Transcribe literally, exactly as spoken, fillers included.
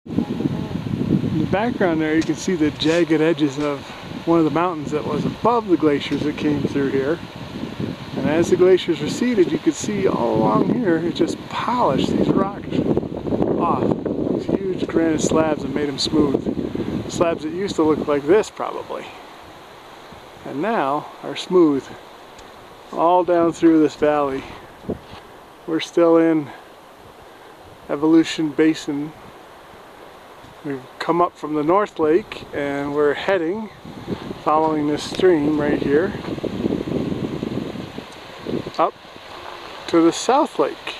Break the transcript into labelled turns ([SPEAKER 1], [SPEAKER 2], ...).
[SPEAKER 1] In the background there you can see the jagged edges of one of the mountains that was above the glaciers that came through here. And as the glaciers receded, you could see all along here it just polished these rocks off. These huge granite slabs and made them smooth. Slabs that used to look like this probably, and now are smooth all down through this valley. We're still in Evolution Basin. We've come up from the North Lake and we're heading, following this stream right here, up to the South Lake.